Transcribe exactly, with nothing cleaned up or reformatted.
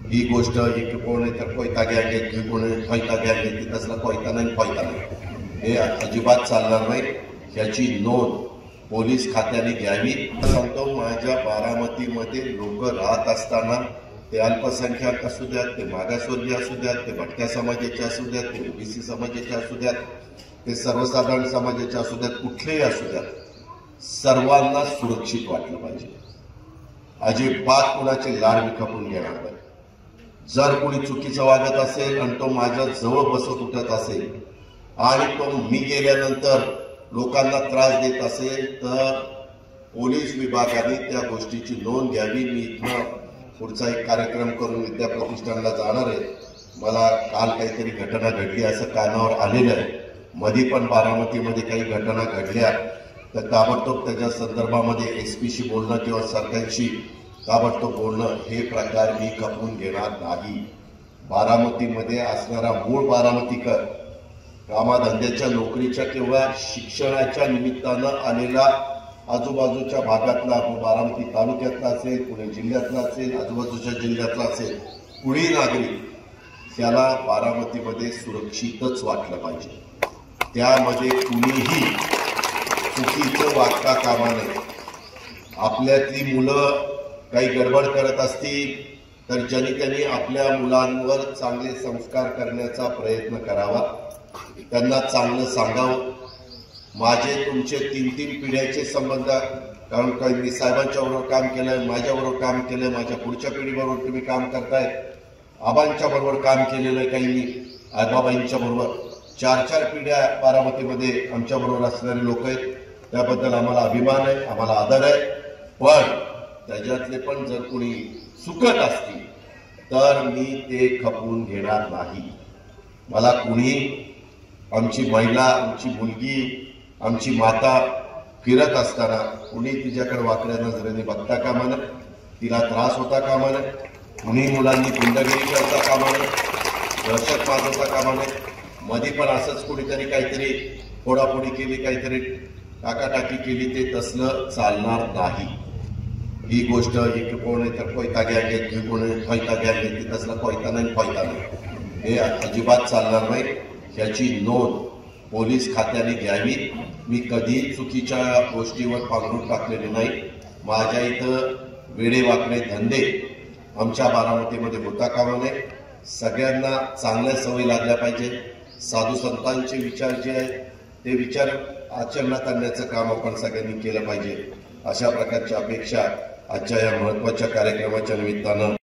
ही गोष्ट एक कोण तर कोयता गँग आहे, की कोण कोयता गँग आहे, ती तसला कोयता नाही कोयता नाही हे अजिबात चालणार नाही। याची नोंद पोलीस खात्याने घ्यावी। सांगतो, माझ्या बारामतीमध्ये लोक राहत असताना ते अल्पसंख्याक असू द्यात, ते मागासवर्गीय असू द्यात, ते भटक्या समाजाचे असू द्यात, ते ओबीसी समाजाचे असू द्यात, ते सर्वसाधारण समाजाचे असू द्यात, कुठलेही असू द्यात, सर्वांना सुरक्षित वाटलं पाहिजे। अजिबात कुणाचे लाड विखपून घेणार नाही। जर कोणी चुकीचं वागत असेल आणि तो माझ्या जवळ बसत उठत असेल आणि तो मी गेल्यानंतर लोकांना त्रास देत असेल तर पोलीस विभागाने त्या गोष्टीची नोंद घ्यावी। मी इथं पुढचा एक कार्यक्रम करून विद्या प्रतिष्ठानला जाणार आहे। मला काल काहीतरी घटना घडली असं कानावर आलेलं आहे। मध्ये पण बारामतीमध्ये काही घटना घडल्या तर ताबडतोब त्याच्या संदर्भामध्ये एसपीशी बोलणं किंवा सरकारशी ताबडतोब बोलणं हे प्रकार मी खपवून घेणार नाही। बारामतीमध्ये असणारा मूळ बारामतीकर कामाधंद्याच्या नोकरीच्या किंवा शिक्षणाच्या निमित्तानं आलेला आजूबाजूच्या भागातला, बारामती तालुक्यातला असेल, पुणे जिल्ह्यातला असेल, आजूबाजूच्या जिल्ह्यातला असेल, कुणी नागरिक त्याला बारामतीमध्ये सुरक्षितच वाटलं पाहिजे। त्यामध्ये कुणीही चुकीचं वागता कामा नये। आपल्यातली मुलं काही गडबड करत असतील तर ज्यांनी त्यांनी आपल्या मुलांवर चांगले संस्कार करण्याचा प्रयत्न करावा, त्यांना चांगलं सांगावं। माझे तुमचे तीन तीन पिढ्याचे संबंध, कारण काही मी साहेबांच्या बरोबर काम केलं, माझ्याबरोबर काम केलं, माझ्या पुढच्या पिढीबरोबर तुम्ही काम करताय, आबांच्या बरोबर काम केलेलं आहे, काही मी आजोबाईंच्या बरोबर, चार चार पिढ्या बारामतीमध्ये आमच्या बरोबर असणारे लोक आहेत। त्याबद्दल आम्हाला अभिमान आहे, आम्हाला आदर आहे। पण त्याच्यातले पण जर कोणी चुकत असतील तर मी ते खपवून घेणार नाही। मला कुणी आमची महिला, आमची मुलगी, आमची माता फिरत असताना कुणी तिच्याकडे वाकड्या नजरेने बघता कामा नये, तिला त्रास होता कामा नये, कुणी मुलांनी गुंडगिरी करता कामा नये, दहशत माजवता कामा नये। मध्ये पण असंच कुणीतरी काहीतरी फोडाफोडी केली, काहीतरी टाकाटाकी केली, ते तसलं चालणार नाही। ही गोष्ट एक कोण तर कोयता गँग आहे, की कोण कोयता गँग आहे, ती तसला कोयता नाही कोयता नाही हे अजिबात चालणार नाही। याची नोंद पोलीस खात्याने घ्यावी। मी कधी चुकीच्या गोष्टीवर पांघरून टाकलेले नाही। माझ्या इथं वेडेवाकडे धंदे आमच्या बारामतीमध्ये होता कामा नये। सगळ्यांना चांगल्या सवयी लागल्या पाहिजे। साधू संतांचे विचार जे आहेत ते विचार आचरणात आणण्याचं काम आपण सगळ्यांनी केलं पाहिजे। अशा प्रकारची अपेक्षा आजच्या या महत्त्वाच्या कार्यक्रमाच्या निमित्तानं